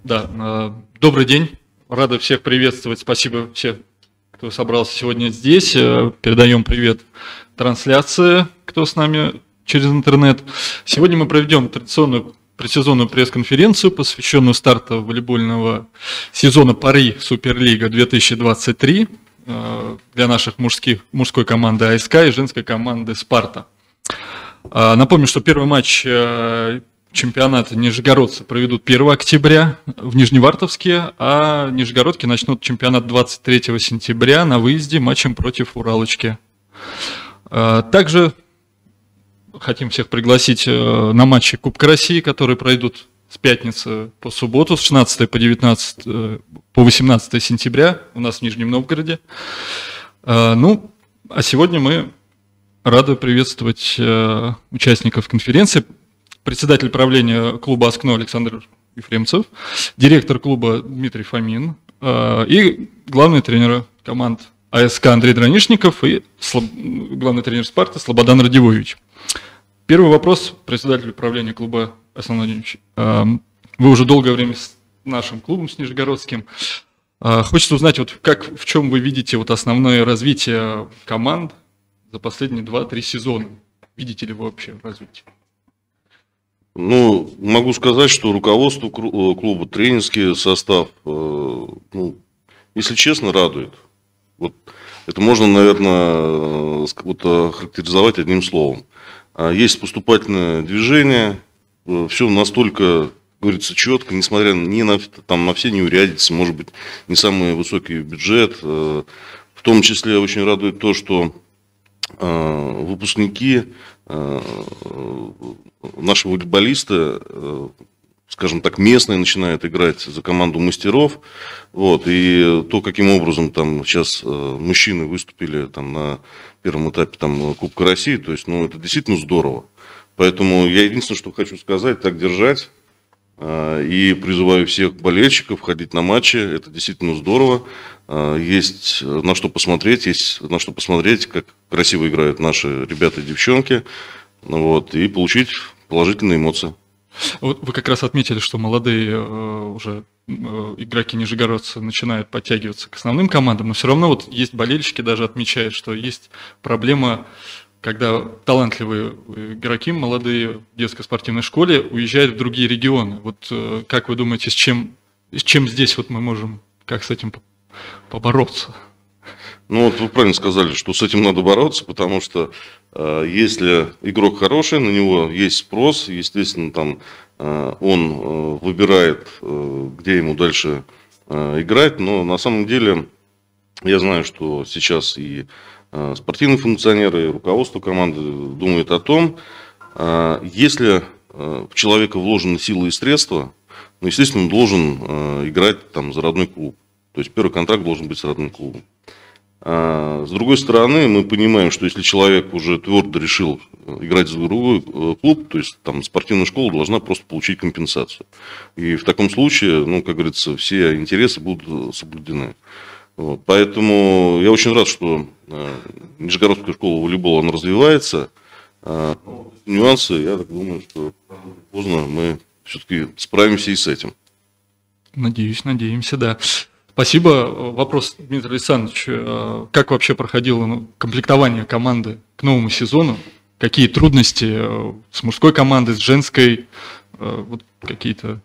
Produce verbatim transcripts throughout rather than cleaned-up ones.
Да, э, добрый день. Рада всех приветствовать. Спасибо всем, кто собрался сегодня здесь. Э, Передаем привет трансляции, кто с нами через интернет. Сегодня мы проведем традиционную предсезонную пресс-конференцию, посвященную старту волейбольного сезона Пари Суперлига две тысячи двадцать три э, для наших мужских, мужской команды АСК и женской команды Спарта. Э, Напомню, что первый матч э, чемпионата нижегородцы проведут первого октября в Нижневартовске, а нижегородки начнут чемпионат двадцать третьего сентября на выезде матчем против Уралочки. Также хотим всех пригласить на матчи Кубка России, которые пройдут с пятницы по субботу, с шестнадцатого по девятнадцатое, по восемнадцатое сентября у нас в Нижнем Новгороде. Ну, а сегодня мы рады приветствовать участников конференции. Председатель правления клуба «Аскно» Александр Ефремцев, директор клуба Дмитрий Фомин и главный тренер команд АСК Андрей Дранишников и главный тренер Спарта Слободан Радивович. Первый вопрос председателю правления клуба Александр Владимирович. Вы уже долгое время с нашим клубом, с Нижегородским. Хочется узнать, вот как, в чем вы видите вот основное развитие команд за последние два-три сезона? Видите ли вы вообще развитие? Ну, могу сказать, что руководство клуба, тренерский состав, ну, если честно, радует. Вот это можно, наверное, вот охарактеризовать одним словом. Есть поступательное движение, все настолько, говорится, четко, несмотря ни на, там, на все неурядицы, может быть, не самый высокий бюджет. В том числе очень радует то, что выпускники, наши волейболисты, скажем так, местные начинают играть за команду мастеров. Вот, и то, каким образом там сейчас мужчины выступили там, на первом этапе там, Кубка России, то есть, ну, это действительно здорово. Поэтому я единственное, что хочу сказать, так держать. И призываю всех болельщиков ходить на матчи. Это действительно здорово. Есть на что посмотреть, есть на что посмотреть, как красиво играют наши ребята и девчонки. Вот, и получить положительные эмоции. Вот вы как раз отметили, что молодые э, уже э, игроки нижегородцы начинают подтягиваться к основным командам, но все равно вот есть болельщики, даже отмечают, что есть проблема, когда талантливые игроки, молодые в детской спортивной школе уезжают в другие регионы. Вот э, как вы думаете, с чем, с чем здесь вот мы можем, как с этим побороться? Ну вот вы правильно сказали, что с этим надо бороться, потому что э, если игрок хороший, на него есть спрос, естественно, там э, он э, выбирает, э, где ему дальше э, играть, но на самом деле я знаю, что сейчас и э, спортивные функционеры, и руководство команды думают о том, э, если э, в человека вложены силы и средства, ну, естественно, он должен э, играть там за родной клуб, то есть первый контракт должен быть с родным клубом. С другой стороны, мы понимаем, что если человек уже твердо решил играть за другой клуб, то есть там спортивная школа должна просто получить компенсацию. И в таком случае, ну, как говорится, все интересы будут соблюдены. Вот. Поэтому я очень рад, что Нижегородская школа волейбола она развивается. Нюансы, я так думаю, что поздно мы все-таки справимся и с этим. Надеюсь, надеемся, да. Спасибо. Вопрос, Дмитрий Александрович, как вообще проходило комплектование команды к новому сезону? Какие трудности с мужской командой, с женской, вот какие-то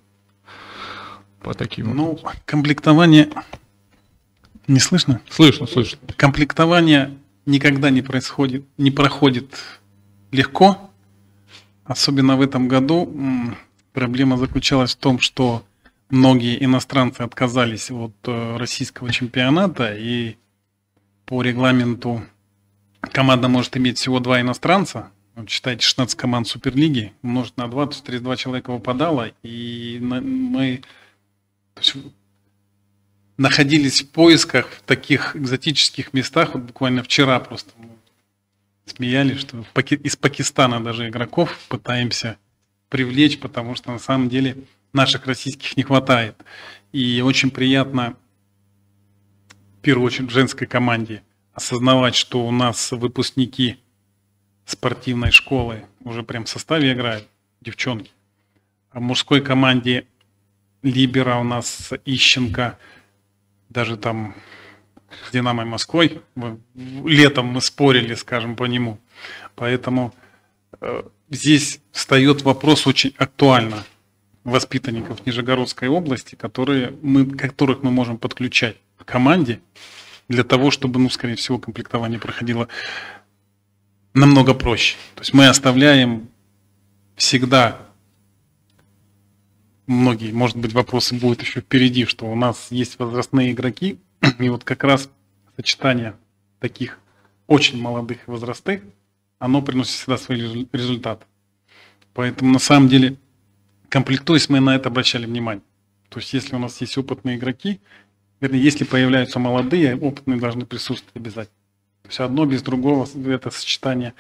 по таким? Ну, комплектование... Не слышно? Слышно, слышно. Комплектование никогда не происходит, не проходит легко. Особенно в этом году проблема заключалась в том, что многие иностранцы отказались от российского чемпионата, и по регламенту команда может иметь всего два иностранца. Вот считайте, шестнадцать команд Суперлиги умножить на два, то есть тридцать два человека выпадало, и мы то есть, находились в поисках в таких экзотических местах. Вот буквально вчера просто мы смеялись, что из Пакистана даже игроков пытаемся привлечь, потому что на самом деле наших российских не хватает. И очень приятно, в первую очередь, в женской команде осознавать, что у нас выпускники спортивной школы уже прям в составе играют, девчонки. А в мужской команде либера у нас Ищенко, даже там с «Динамо» Москвой. Летом мы спорили, скажем, по нему. Поэтому э, здесь встает вопрос очень актуально воспитанников Нижегородской области, которые мы, которых мы можем подключать к команде для того, чтобы, ну, скорее всего, комплектование проходило намного проще. То есть мы оставляем всегда, многие, может быть, вопросы будут еще впереди, что у нас есть возрастные игроки, и вот как раз сочетание таких очень молодых и возрастных, оно приносит всегда свои результаты. Поэтому на самом деле, комплектуясь, мы на это обращали внимание. То есть если у нас есть опытные игроки, вернее, если появляются молодые, опытные должны присутствовать обязательно. То есть одно без другого, это сочетание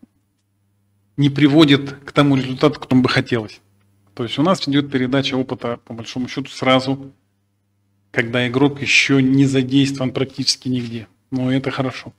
не приводит к тому результату, к которому бы хотелось. То есть у нас идет передача опыта, по большому счету, сразу, когда игрок еще не задействован практически нигде. Но это хорошо.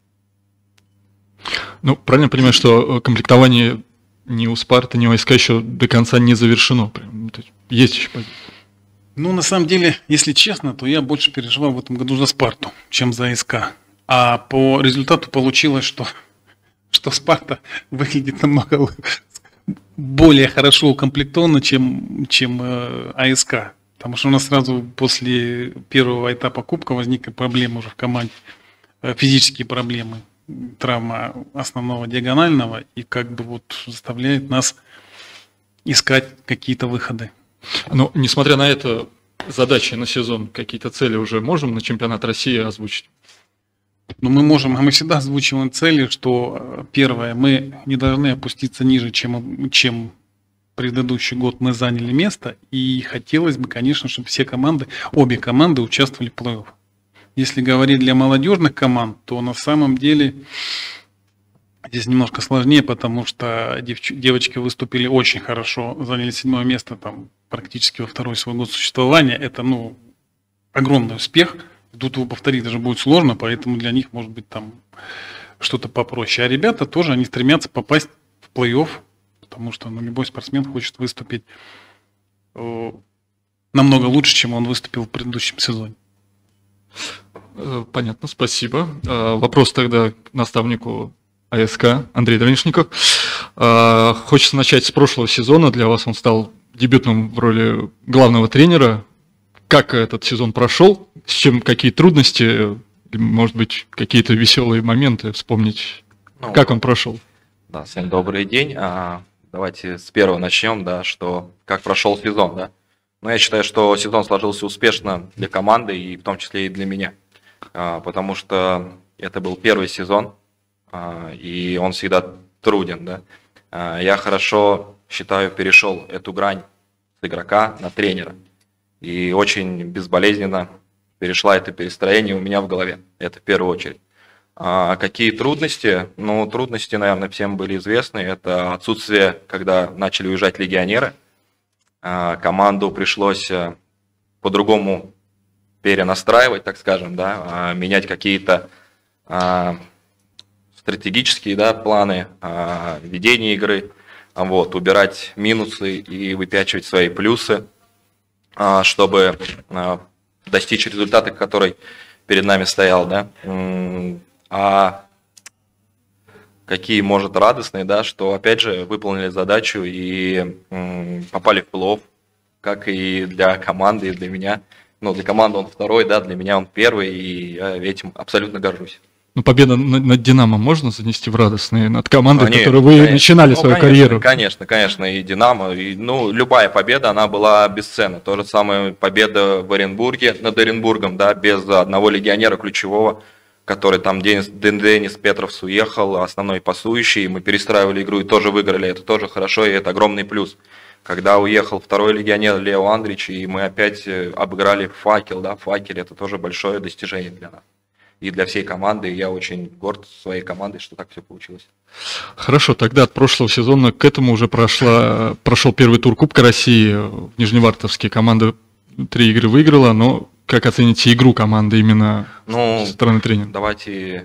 Ну, правильно понимаю, что комплектование ни у «Спарты», ни у АСК еще до конца не завершено. Есть еще позиция. Ну, на самом деле, если честно, то я больше переживал в этом году за «Спарту», чем за АСК. А по результату получилось, что, что «Спарта» выглядит намного более хорошо укомплектована, чем, чем э, АСК. Потому что у нас сразу после первого этапа кубка возникли проблемы уже в команде, э, физические проблемы, травма основного диагонального, и как бы вот заставляет нас искать какие-то выходы. Но, несмотря на это, задачи на сезон, какие-то цели уже можем на чемпионат России озвучить? Ну, мы можем, мы всегда озвучиваем цели, что первое, мы не должны опуститься ниже, чем, чем предыдущий год мы заняли место, и хотелось бы, конечно, чтобы все команды, обе команды участвовали в плей-офф. Если говорить для молодежных команд, то на самом деле здесь немножко сложнее, потому что девч- девочки выступили очень хорошо, заняли седьмое место там практически во второй свой год существования. Это, ну, огромный успех. Тут его повторить даже будет сложно, поэтому для них может быть там что-то попроще. А ребята тоже, они стремятся попасть в плей-офф, потому что, ну, любой спортсмен хочет выступить э, намного лучше, чем он выступил в предыдущем сезоне. Понятно, спасибо. Вопрос тогда к наставнику АСК Андрею Дранишников. Хочется начать с прошлого сезона. Для вас он стал дебютным в роли главного тренера. Как этот сезон прошел? С чем, какие трудности? Может быть, какие-то веселые моменты вспомнить? Ну, как он прошел? Да, всем добрый день. А, давайте с первого начнем, да, что как прошел сезон, да. Но я считаю, что сезон сложился успешно для команды и в том числе и для меня, а, потому что это был первый сезон, а, и он всегда труден, да. А, я хорошо, считаю, перешел эту грань с игрока на тренера. И очень безболезненно перешла это перестроение у меня в голове. Это в первую очередь. А какие трудности? Ну, трудности, наверное, всем были известны. Это отсутствие, когда начали уезжать легионеры. А команду пришлось по-другому перенастраивать, так скажем, да, а менять какие-то а, стратегические, да, планы, а, ведения игры, а вот, убирать минусы и выпячивать свои плюсы, чтобы достичь результата, который перед нами стоял, да. А какие, может, радостные, да, что, опять же, выполнили задачу и попали в плей-офф, как и для команды, и для меня. Ну, для команды он второй, да, для меня он первый, и я этим абсолютно горжусь. Ну, победа над, над «Динамо» можно занести в радостные? Над командой, ну, нет, которой вы конечно. начинали ну, свою конечно, карьеру? Конечно, конечно, и «Динамо». И, ну, любая победа, она была бесценна. То же самое победа в Оренбурге, над Оренбургом, да, без одного легионера ключевого, который там Денис, Денис Петровс уехал, основной пасующий, мы перестраивали игру и тоже выиграли. Это тоже хорошо, и это огромный плюс. Когда уехал второй легионер Лео Андрич, и мы опять обыграли «Факел», да, «Факел» — это тоже большое достижение для нас. И для всей команды, и я очень горд своей командой, что так все получилось. Хорошо, тогда от прошлого сезона к этому уже прошла, прошел первый тур Кубка России в Нижневартовске. Команда три игры выиграла, но как оцените игру команды именно ну, со стороны тренера? Давайте,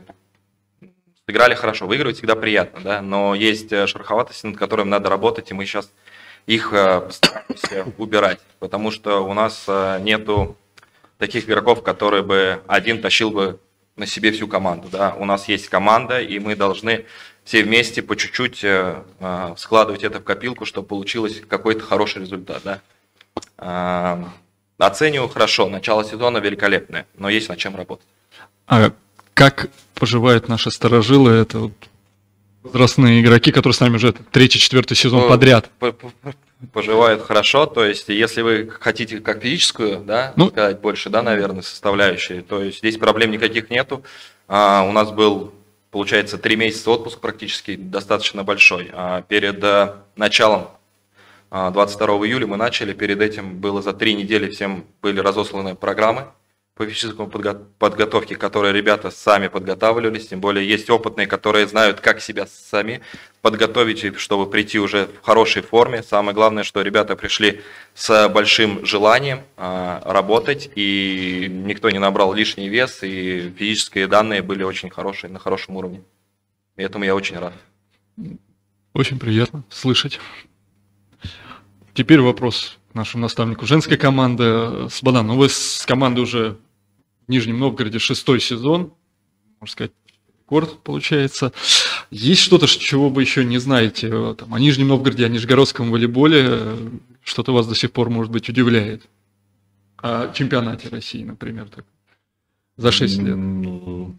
сыграли хорошо, выигрывать всегда приятно, да, но есть шероховатости, над которыми надо работать, и мы сейчас их постараемся убирать, потому что у нас нету таких игроков, которые бы один тащил бы на себе всю команду. Да? У нас есть команда, и мы должны все вместе по чуть-чуть складывать это в копилку, чтобы получилось какой-то хороший результат. Да? Оцениваю хорошо, начало сезона великолепное, но есть над чем работать. А как поживают наши старожилы? Это вот возрастные игроки, которые с нами уже третий-четвертый сезон ну, подряд. Поживают хорошо, то есть если вы хотите как физическую, да, ну, сказать больше, да, наверное, составляющие, то есть здесь проблем никаких нету. А, у нас был, получается, три месяца отпуск практически, достаточно большой. А перед а, началом а, двадцать второго июля мы начали, перед этим было за три недели всем были разосланы программы по физической подго- подготовке, которые ребята сами подготавливались, тем более есть опытные, которые знают, как себя сами подготовить, чтобы прийти уже в хорошей форме. Самое главное, что ребята пришли с большим желанием а, работать, и никто не набрал лишний вес, и физические данные были очень хорошие, на хорошем уровне. И этому я очень рад. Очень приятно слышать. Теперь вопрос к нашему наставнику женской команды. Слободан, ну вы с командой уже в Нижнем Новгороде шестой сезон, можно сказать, рекорд получается. Есть что-то, чего вы еще не знаете там, о Нижнем Новгороде, о нижегородском волейболе? Что-то вас до сих пор, может быть, удивляет? О чемпионате России, например, так, за шесть лет. Ну,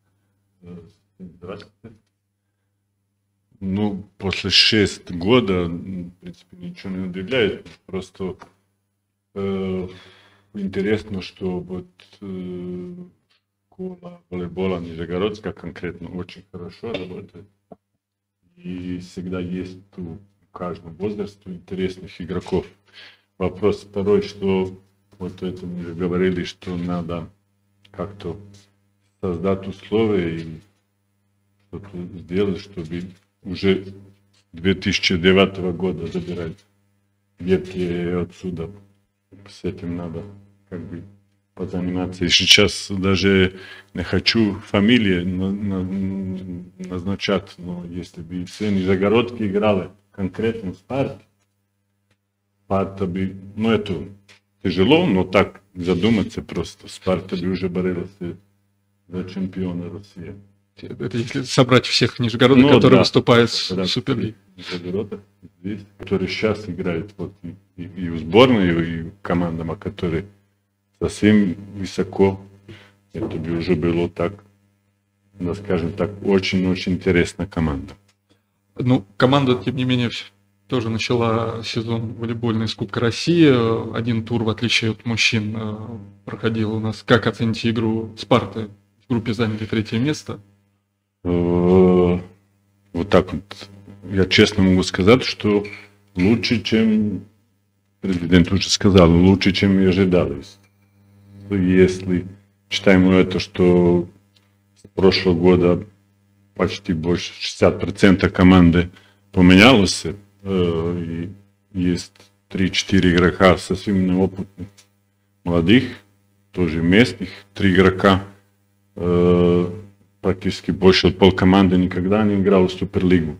ну, после шести года, в принципе, ничего не удивляет. Просто э, интересно, что вот э, школа волейбола Нижегородская конкретно очень хорошо работает. И всегда есть у каждого возраста интересных игроков. Вопрос второй, что вот это мы уже говорили, что надо как-то создать условия и что-то сделать, чтобы уже две тысячи девятого года забирать детки отсюда. С этим надо как бы позаниматься. И сейчас даже не хочу фамилии на, на, назначать, но если бы все нижегородки играли конкретно в Спарте, Спарта бы, ну это тяжело, но так задуматься просто. Спарта бы уже боролась за чемпиона России. Это если собрать всех нижегородок, ну, которые да, выступают в Суперлиге. Нижегородок здесь, которые сейчас играют вот, и, и, и в сборной, и в командам, которые совсем высоко. Это бы уже было так, да, скажем так, очень-очень интересная команда. Ну, команда, тем не менее, тоже начала сезон волейбольный с Кубка России. Один тур, в отличие от мужчин, проходил у нас. Как оцените игру Спарты? В группе заняли третье место. Вот так вот. Я честно могу сказать, что лучше, чем президент уже сказал, лучше, чем и ожидалось. Если читаем это, что с прошлого года почти больше шестьдесят процентов команды поменялось, и есть три-четыре игрока совсем неопытных, молодых, тоже местных, три игрока, практически больше полкоманды никогда не играл в Суперлигу.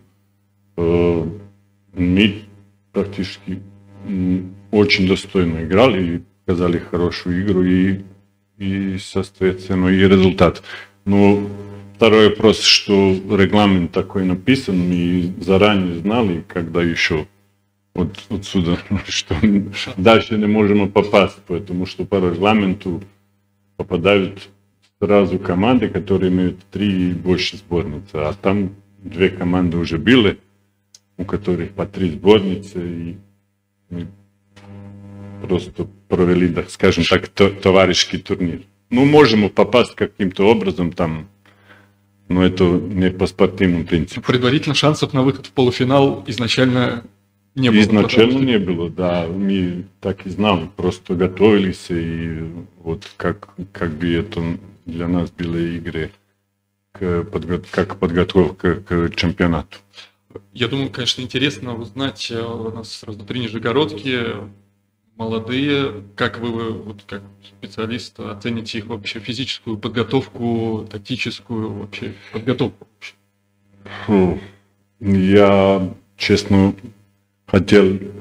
Мы практически очень достойно играли и показали хорошую игру и, и соответственно, и результат. Но второй вопрос, что регламент такой написан, мы заранее знали, когда еще вот отсюда, что дальше не можем попасть, потому что по регламенту попадают сразу команды, которые имеют три и больше сборницы, а там две команды уже были, у которых по три сборницы, и мы просто провели, так скажем так, товарищеский турнир. Ну, можем попасть каким-то образом там, но это не по спортивному принципу. Предварительно шансов на выход в полуфинал изначально не было. Изначально что... не было, да. Мы так и знали, просто готовились, и вот как, как бы это для нас были игры к подго... как подготовка к чемпионату. Я думаю, конечно, интересно узнать, у нас сразу три нижегородки, молодые, как вы, вот как специалист, оцените их вообще физическую подготовку, тактическую вообще подготовку? Фу. Я, честно, хотел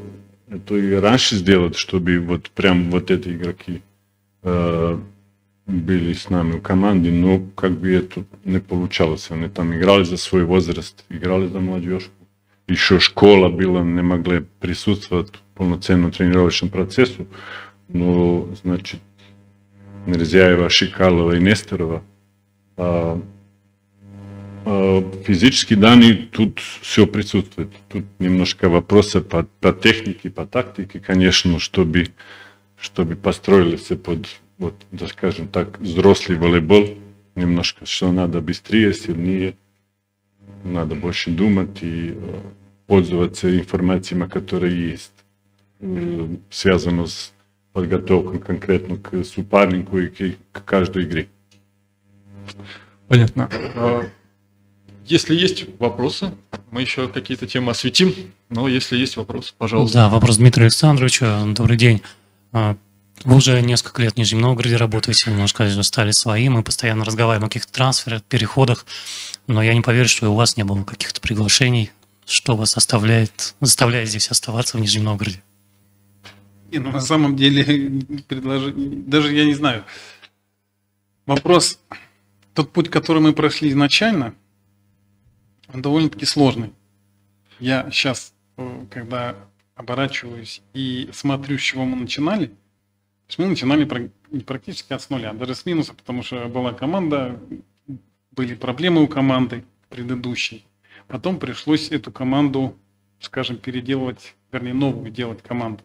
это и раньше сделать, чтобы вот прям вот эти игроки э, были с нами в команде, но как бы это не получалось. Они там играли за свой возраст, играли за молодежку. Еще школа была, не могли присутствовать в полноценном тренировочном процессе, но, значит, Нерзяева, Шикалова и Нестерова. А, а, физически данные тут все присутствует. Тут немножко вопросы по, по технике, по тактике, конечно, чтобы, чтобы построились под, вот, да, скажем так, взрослый волейбол. Немножко, что надо быстрее, сильнее, надо больше думать и пользоваться информацией, которая есть, связана с подготовкой конкретно к сопернику и к каждой игре. Понятно. Если есть вопросы, мы еще какие-то темы осветим, но если есть вопросы, пожалуйста. Да, вопрос Дмитрию Александровичу. Добрый день. Вы уже несколько лет в Нижнем Новгороде работаете, немножко стали своим, мы постоянно разговариваем о каких-то трансферах, переходах, но я не поверю, что у вас не было каких-то приглашений, что вас оставляет, заставляет здесь оставаться в Нижнем Новгороде. Не, ну, на самом деле, предложение, даже я не знаю. Вопрос, тот путь, который мы прошли изначально, он довольно-таки сложный. Я сейчас, когда оборачиваюсь и смотрю, с чего мы начинали, то есть мы начинали практически от нуля, даже с минуса, потому что была команда, были проблемы у команды предыдущей. Потом пришлось эту команду, скажем, переделывать, вернее, новую делать команду.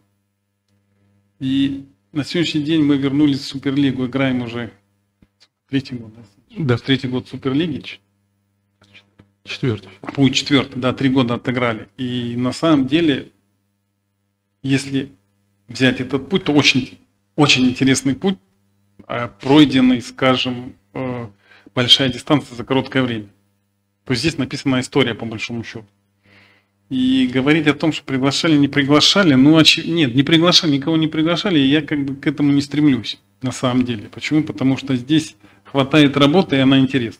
И на сегодняшний день мы вернулись в Суперлигу, играем уже третий год, да? Да. Третий год Суперлиги. Четвертый. Путь четвертый, да, три года отыграли. И на самом деле, если взять этот путь, то очень, очень интересный путь, пройденный, скажем, большая дистанция за короткое время. То есть здесь написана история, по большому счету. И говорить о том, что приглашали, не приглашали, ну, оч... нет, не приглашали, никого не приглашали, и я как бы к этому не стремлюсь, на самом деле. Почему? Потому что здесь хватает работы, и она интересна.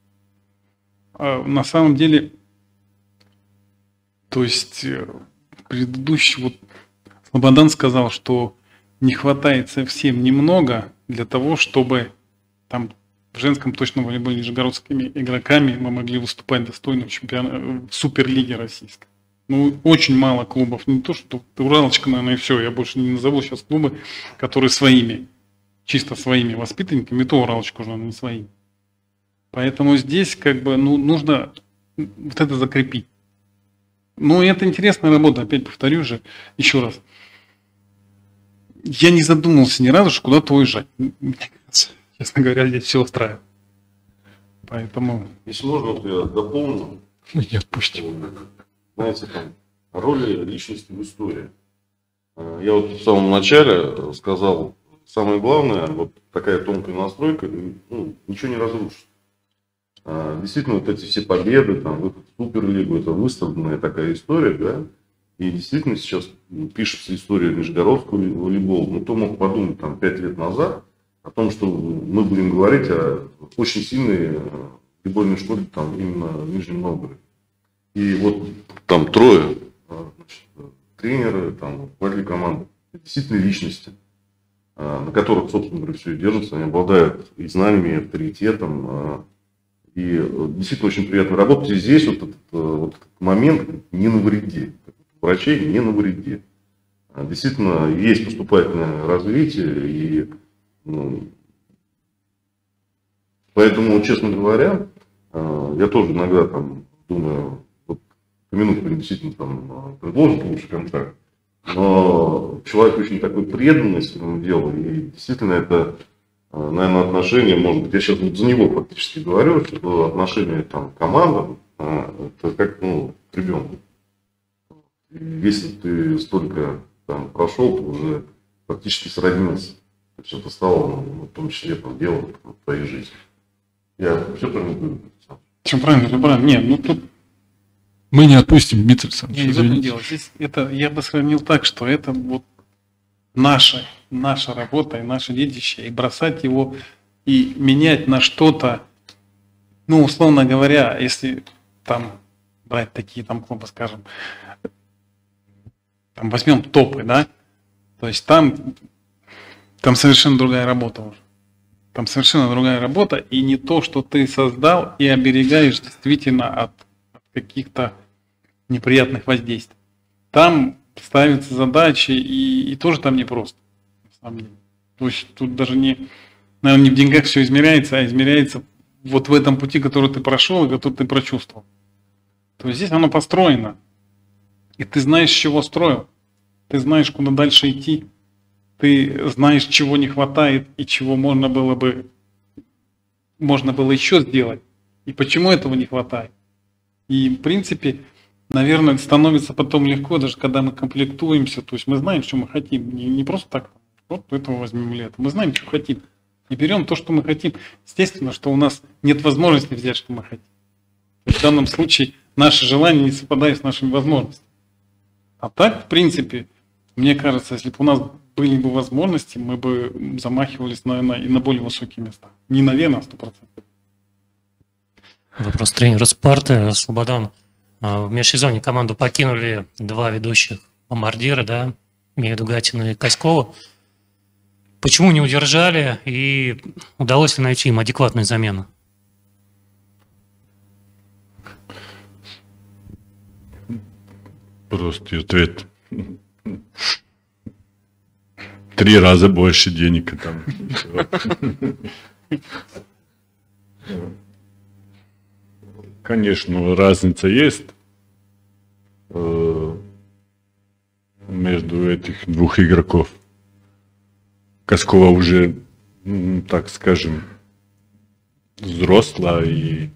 А на самом деле, то есть, предыдущий, вот, Слободан сказал, что не хватает совсем немного для того, чтобы там в женском точном волейболе нижегородскими игроками мы могли выступать достойно в, чемпион... в Суперлиге российской. Ну, очень мало клубов. Не то, что Уралочка, наверное, и все. Я больше не назову сейчас клубы, которые своими, чисто своими воспитанниками, и то Уралочка уже, наверное, не своими. Поэтому здесь как бы ну, нужно вот это закрепить. Ну, и это интересная работа, опять повторю же, еще раз. Я не задумывался ни разу, что куда-то уезжать. Мне кажется, честно говоря, здесь все устраивает. Поэтому... Если можно, вот я дополню. Не отпустим. Знаете, там, роли личности в истории. Я вот в самом начале сказал, самое главное, вот такая тонкая настройка, ну, ничего не разрушит. Действительно, вот эти все победы, там, выход в Суперлигу, это выставленная такая история, да, и действительно сейчас пишется история нижегородского волейбола. Ну, кто мог подумать там пять лет назад о том, что мы будем говорить о очень сильной волейбольной школе там именно в Нижнем Новгороде. И вот там трое, значит, тренеры, там, руководители команды, действительно личности, на которых, собственно говоря, все и держится, они обладают и знаниями, и авторитетом, и действительно очень приятно работать. И здесь вот этот, вот этот момент не навреди, врачей не навреди. Действительно, есть поступательное развитие, и ну, поэтому, честно говоря, я тоже иногда там думаю, вот по минутку действительно там предложит лучший контракт, но человек очень такой преданный своему делу, и действительно это, наверное, отношения, может быть, я сейчас вот за него фактически говорю, что отношения там команда, это как, ну, к ребенку. Если ты столько там прошел, то уже практически сроднился. То есть это стало, ну, в том числе, там, делом твоей жизни. Я все правильно говорю? Все правильно, все правильно. Нет, ну тут... Мы не отпустим, Дмитрий Александрович, Не, не в этом извините. дело. Здесь это, я бы сравнил так, что это вот наша, наша работа и наше детище, и бросать его, и менять на что-то, ну, условно говоря, если там брать такие там клубы, скажем, там возьмем топы, да, то есть там, там совершенно другая работа уже. Там совершенно другая работа, и не то, что ты создал и оберегаешь действительно от, от каких-то неприятных воздействий. Там ставятся задачи, и, и тоже там непросто, на самом деле. То есть тут даже не, наверное, не в деньгах все измеряется, а измеряется вот в этом пути, который ты прошел и который ты прочувствовал. То есть здесь оно построено, и ты знаешь, с чего строил, ты знаешь, куда дальше идти. Ты знаешь, чего не хватает и чего можно было бы, можно было еще сделать, и почему этого не хватает. И, в принципе, наверное, становится потом легко, даже когда мы комплектуемся, то есть мы знаем, что мы хотим, не, не просто так, вот этого возьмем лето, мы знаем, что хотим, и берем то, что мы хотим. Естественно, что у нас нет возможности взять, что мы хотим. В данном случае наши желания не совпадают с нашими возможностями. А так, в принципе, мне кажется, если бы у нас были бы возможности, мы бы замахивались, наверное, и на более высокие места. Не наверное, а сто процентов. Вопрос тренера Спарты, Слободан. В межсезонье команду покинули два ведущих бомбардира, да, имею в виду Гатина и Коськова. Почему не удержали и удалось ли найти им адекватную замену? Простой ответ. Три раза больше денег там. Конечно, разница есть между этих двух игроков. Коськова уже, так скажем, взросла, и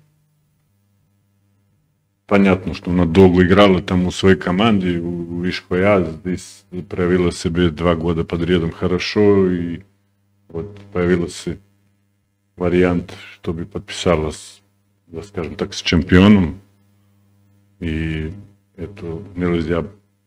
понятно, что она долго играла там у своей команды, у Ишхоя, здесь проявила себя два года подрядом хорошо, и вот появился вариант, чтобы подписалась, да, скажем так, с чемпионом, и это нельзя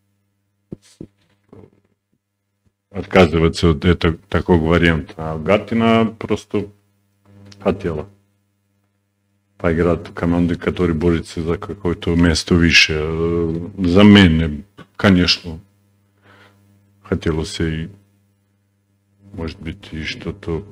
отказываться от этого, такого варианта. А Гатина просто хотела поиграть в команды, которые борются за какое-то место выше. Замены, конечно, хотелось и, может быть, и что-то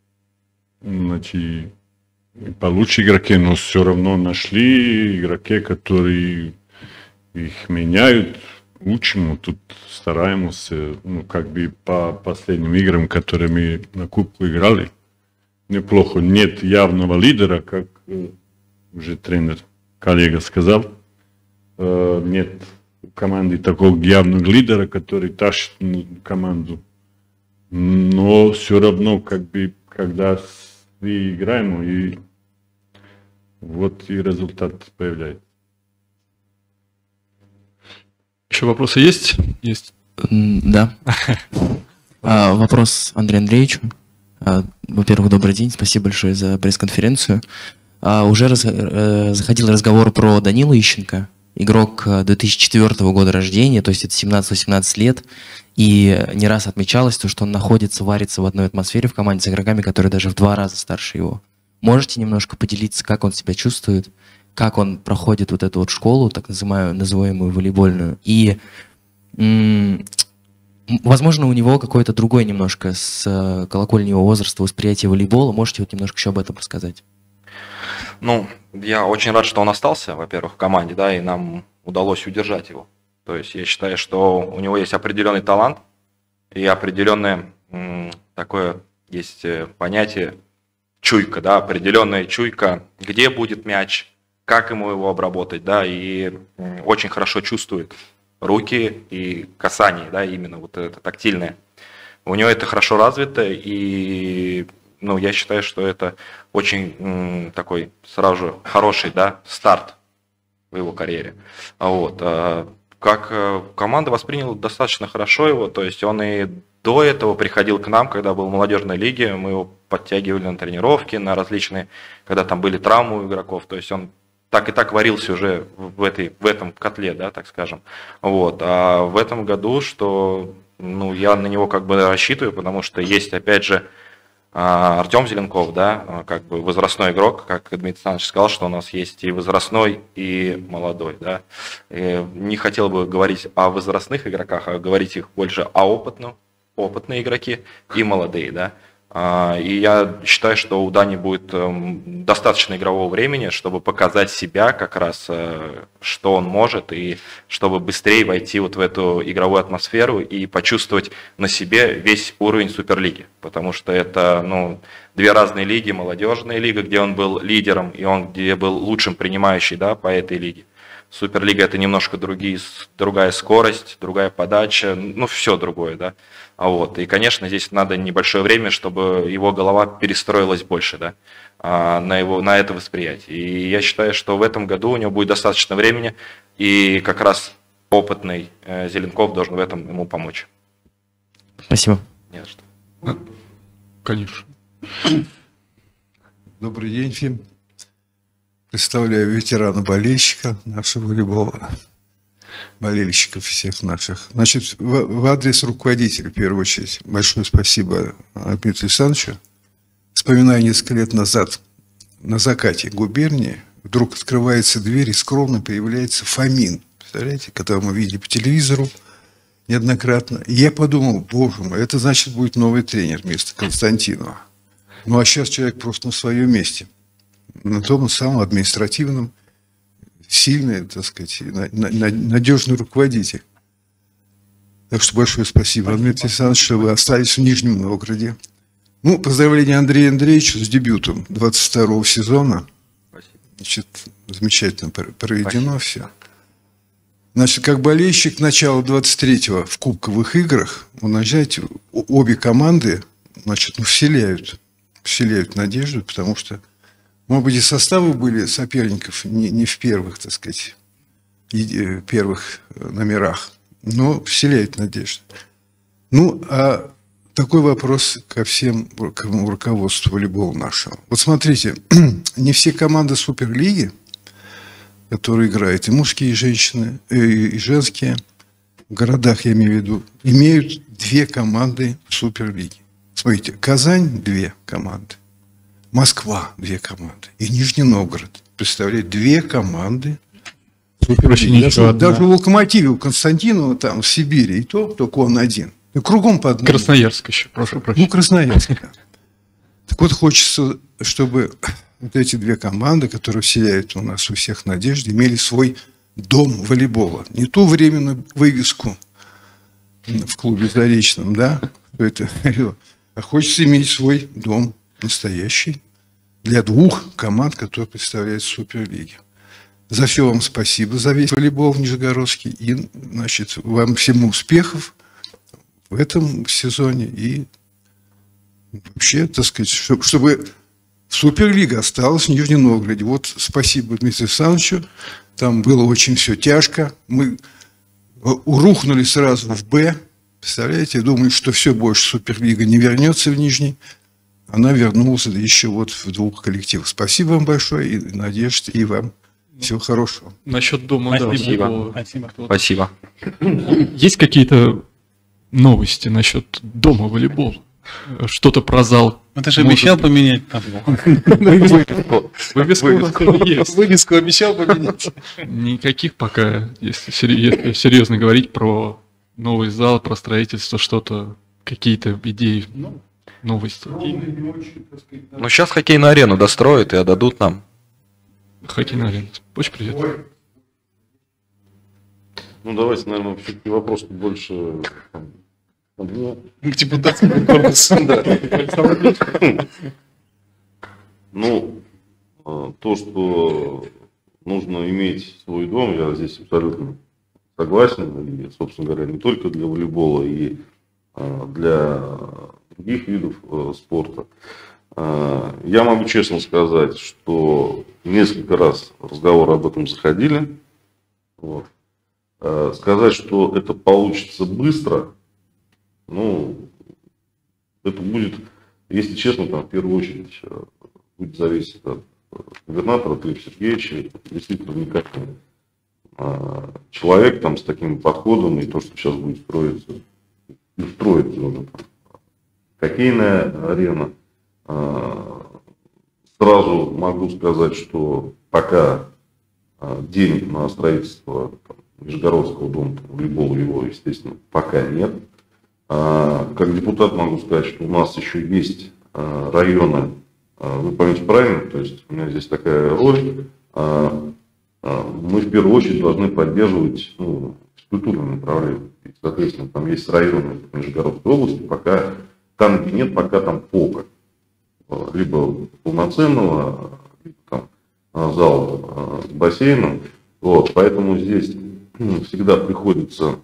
найти получше игроки, но все равно нашли игроки, которые их меняют. Учим, тут стараемся, ну, как бы по последним играм, которые мы на Кубку играли, неплохо. Нет явного лидера, как уже тренер, коллега сказал. Нет в команде такого явного лидера, который тащит команду. Но все равно, как бы, когда мы играем, и вот и результат появляется. Еще вопросы есть? Есть. Да. А, вопрос Андрею Андреевичу. А, во-первых, добрый день, спасибо большое за пресс-конференцию. А, уже раз, э, заходил разговор про Данила Ищенко, игрок две тысячи четвёртого года рождения, то есть это семнадцать-восемнадцать лет, и не раз отмечалось то, что он находится, варится в одной атмосфере в команде с игроками, которые даже в два раза старше его. Можете немножко поделиться, как он себя чувствует, как он проходит вот эту вот школу, так называемую, называемую волейбольную, и, м- возможно, у него какой-то другой немножко с колокольни его возраста восприятие волейбола. Можете вот немножко еще об этом рассказать? Ну, я очень рад, что он остался, во-первых, в команде, да, и нам удалось удержать его. То есть я считаю, что у него есть определенный талант и определенное м- такое есть понятие чуйка, да, определенная чуйка, где будет мяч, как ему его обработать, да, и очень хорошо чувствует руки и касание, да, именно вот это тактильное. У него это хорошо развито, и, ну, я считаю, что это очень м, такой сразу же хороший, да, старт в его карьере. Вот. Как команда восприняла достаточно хорошо его, то есть он и до этого приходил к нам, когда был в молодежной лиге, мы его подтягивали на тренировки, на различные, когда там были травмы у игроков, то есть он так и так варился уже в, этой, в этом котле, да, так скажем. Вот. А в этом году, что, ну, я на него как бы рассчитываю, потому что есть, опять же, Артем Зеленков, да, как бы возрастной игрок, как Дмитрий Александрович сказал, что у нас есть и возрастной, и молодой, да. И не хотел бы говорить о возрастных игроках, а говорить их больше о опытных, опытные игроки и молодые, да. И я считаю, что у Дани будет достаточно игрового времени, чтобы показать себя как раз, что он может, и чтобы быстрее войти вот в эту игровую атмосферу и почувствовать на себе весь уровень Суперлиги. Потому что это, ну, две разные лиги. Молодежная лига, где он был лидером, и он где был лучшим принимающим, да, по этой лиге. Суперлига — это немножко другие, другая скорость, другая подача, ну, все другое, да. А вот, и, конечно, здесь надо небольшое время, чтобы его голова перестроилась больше, да, на, его, на это восприятие. И я считаю, что в этом году у него будет достаточно времени, и как раз опытный Зеленков должен в этом ему помочь. Спасибо. Не за что. Конечно. Добрый день, Фим. Представляю ветерана-болельщика нашего волейбола, болельщиков всех наших. Значит, в, в адрес руководителя, в первую очередь, большое спасибо Дмитрию Александровичу. Вспоминаю, несколько лет назад на закате губернии вдруг открывается дверь, и скромно появляется Фомин. Представляете, когда мы видели по телевизору неоднократно. И я подумал, боже мой, это значит будет новый тренер вместо Константинова. Ну а сейчас человек просто на своем месте. На том самом административном, сильный, так сказать, надежный руководитель. Так что большое спасибо, Дмитрий Александрович, что вы остались в Нижнем Новгороде. Ну, поздравления Андрею Андреевичу с дебютом двадцать второго сезона. Спасибо. Значит, замечательно проведено все. Значит, как болельщик начала двадцать третьего в кубковых играх, вы знаете, обе команды, значит, ну, вселяют, вселяют надежду, потому что, может быть, и составы были соперников не, не в первых, так сказать, первых номерах, но вселяют надежду. Ну, а такой вопрос ко всем, к руководству волейбола нашего. Вот смотрите, не все команды Суперлиги, которые играют, и мужские, и женщины, и, и женские, в городах, я имею в виду, имеют две команды в Суперлиге. Смотрите, Казань – две команды. Москва – две команды. И Нижний Новгород. Представляете, две команды. Даже, даже в Локомотиве у Константинова там в Сибири, и то только он один. И кругом по одному. Красноярск еще, прошу прощения. Ну, Красноярск. Так вот, хочется, чтобы вот эти две команды, которые вселяют у нас у всех надежды, имели свой дом волейбола. Не ту временную вывеску в клубе Заречном, да, это, а хочется иметь свой дом настоящий для двух команд, которые представляют Суперлиги. За все вам спасибо, за весь волейбол в Нижегородске. И, значит, вам всем успехов в этом сезоне. И вообще, так сказать, чтобы, чтобы Суперлига осталась в Нижнем Новгороде. Вот спасибо Дмитрию Александровичу. Там было очень все тяжко. Мы урухнули сразу в Б. Представляете, думали, что все, больше Суперлига не вернется в Нижний. Она вернулась еще вот в двух коллективах. Спасибо вам большое, и надежды, и вам всего хорошего. Насчет дома, да. Спасибо. Спасибо. Спасибо. Есть какие-то новости насчет дома волейбола? Что-то про зал? Ну, ты же обещал поменять там. Вывеску у нас есть. Вывеску обещал поменять. Никаких пока, если серьезно говорить про новый зал, про строительство, что-то, какие-то идеи, новости. Ну, сейчас хоккейную арену достроят и отдадут нам. Хоккейная арена. Очень приятно. Ну, давайте, наверное, все-таки вопрос больше... К депутатскому корпусу. Ну, то, что нужно иметь свой дом, я здесь абсолютно согласен. И, собственно говоря, не только для волейбола, и для других видов спорта. Я могу честно сказать, что несколько раз разговоры об этом заходили. Вот. Сказать, что это получится быстро, ну, это будет, если честно, там, в первую очередь, будет зависеть от губернатора Глеба Сергеевича, действительно уникальный человек там, с таким подходом, и то, что сейчас будет строиться, строится, ну, хоккейная арена, Сразу могу сказать, что пока денег на строительство там, Нижегородского дома волейбола его, естественно, пока нет. Как депутат могу сказать, что у нас еще есть районы, вы поймите правильно, то есть у меня здесь такая роль, мы в первую очередь должны поддерживать ну, физкультурное направление. И, соответственно, там есть районы Нижегородской области, пока там, где нет, пока там пока. Либо полноценного, либо там зал с бассейном. Вот, поэтому здесь ну, всегда приходится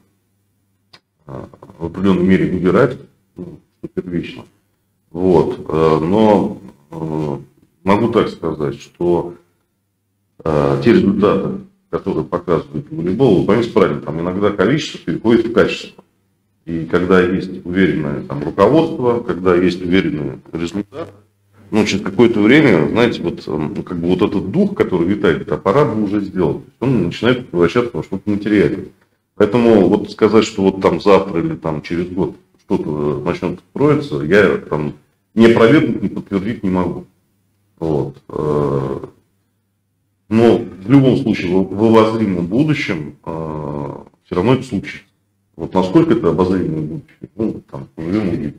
в определенной мере выбирать, ну, что первично. Вот, но могу так сказать, что те результаты, которые показывает волейбол, вы поймите правильно, там иногда количество переходит в качество. И когда есть уверенное там, руководство, когда есть уверенный результат, ну, через какое-то время, знаете, вот, ну, как бы вот этот дух, который витает, а пора бы уже сделать, он начинает превращаться во что-то материальное. Поэтому вот сказать, что вот там завтра или там через год что-то начнет строиться, я там не опровергнуть, не подтвердить не могу. Вот. Но в любом случае в обозримом будущем все равно это случится. Вот насколько это обозримое будущее, ну, там, живем увидим.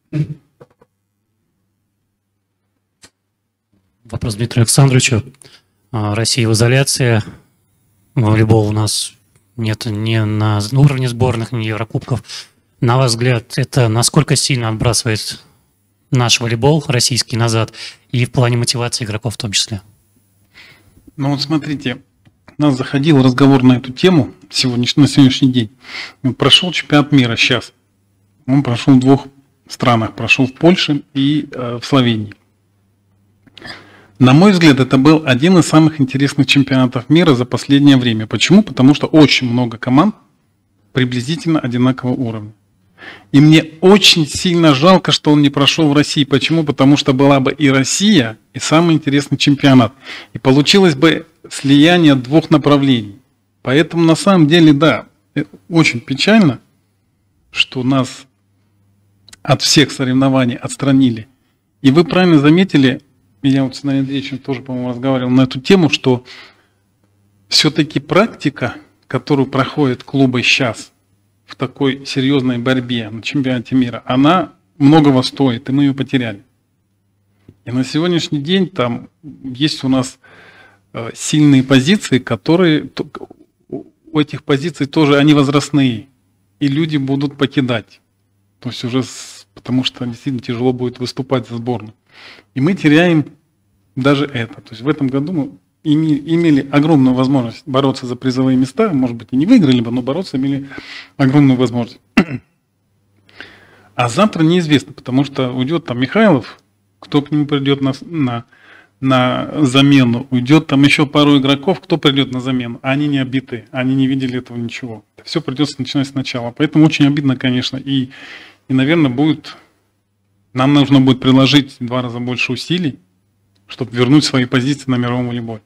Вопрос Дмитрию Александровичу. Россия в изоляции. Волейбол у нас нет ни на уровне сборных, ни Еврокубков. На ваш взгляд, это насколько сильно отбрасывает наш волейбол российский назад и в плане мотивации игроков в том числе? Ну вот смотрите, у нас заходил разговор на эту тему сегодняшний, на сегодняшний день. Прошел чемпионат мира сейчас. Он прошел в двух странах. Прошел в Польше и э, в Словении. На мой взгляд, это был один из самых интересных чемпионатов мира за последнее время. Почему? Потому что очень много команд приблизительно одинакового уровня. И мне очень сильно жалко, что он не прошел в России. Почему? Потому что была бы и Россия, и самый интересный чемпионат. И получилось бы слияние двух направлений. Поэтому на самом деле, да, очень печально, что нас от всех соревнований отстранили. И вы правильно заметили, я вот с Андреем Андреевичем тоже, по-моему, разговаривал на эту тему, что все-таки практика, которую проходят клубы сейчас в такой серьезной борьбе на чемпионате мира, она многого стоит, и мы ее потеряли. И на сегодняшний день там есть у нас сильные позиции, которые у этих позиций тоже они возрастные, и люди будут покидать. То есть уже с, потому что действительно тяжело будет выступать за сборную. И мы теряем даже это. То есть в этом году мы имели огромную возможность бороться за призовые места. Может быть, и не выиграли бы, но бороться имели огромную возможность. А завтра неизвестно, потому что уйдет там Михайлов, кто к нему придет на, на, на замену. Уйдет там еще пару игроков, кто придет на замену. Они не обиты, они не видели этого ничего. Все придется начинать сначала. Поэтому очень обидно, конечно. И, и наверное, будет... Нам нужно будет приложить в два раза больше усилий, чтобы вернуть свои позиции на мировом волейболе.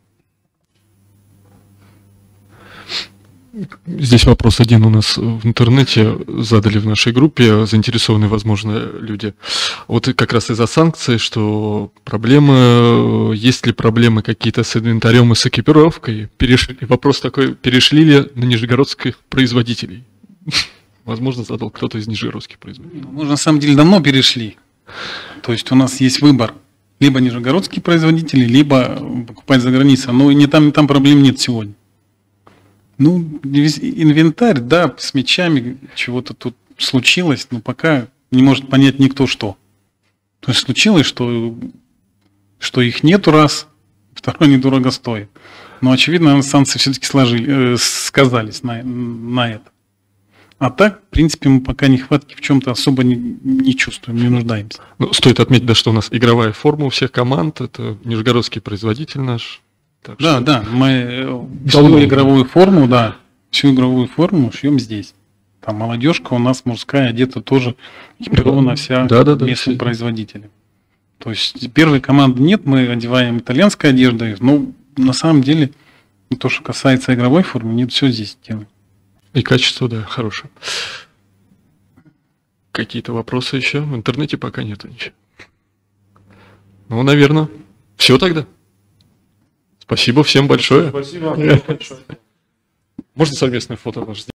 Здесь вопрос один у нас в интернете задали в нашей группе, заинтересованные, возможно, люди. Вот как раз из-за санкций, что проблемы, есть ли проблемы какие-то с инвентарем и с экипировкой? Перешли, вопрос такой, перешли ли на нижегородских производителей? Возможно, задал кто-то из нижегородских производителей. Мы на самом деле давно перешли. То есть у нас есть выбор. Либо нижегородские производители, либо покупать за границей. Но ни там, ни там проблем нет сегодня. Ну, инвентарь, да, с мячами чего-то тут случилось, но пока не может понять никто что. То есть случилось, что, что их нету раз, второй недорого стоит. Но, очевидно, санкции все-таки сложили, э, сказались на, на это. А так, в принципе, мы пока нехватки в чем-то особо не, не чувствуем, не нуждаемся. Ну, стоит отметить, да, что у нас игровая форма у всех команд, это нижегородский производитель наш. Так да, что... да, мы всю игровую форму, да, всю игровую форму шьем здесь. Там молодежка у нас мужская одета тоже экипирована да, вся да, да, местным да, производителем. То есть первой команды нет, мы одеваем итальянской одеждой, но на самом деле то, что касается игровой формы, нет, все здесь делаем. И качество, да, хорошее. Какие-то вопросы еще? В интернете пока нету ничего. Ну, наверное. Все тогда. Спасибо всем большое. Спасибо вам большое. Можно совместное фото ваше?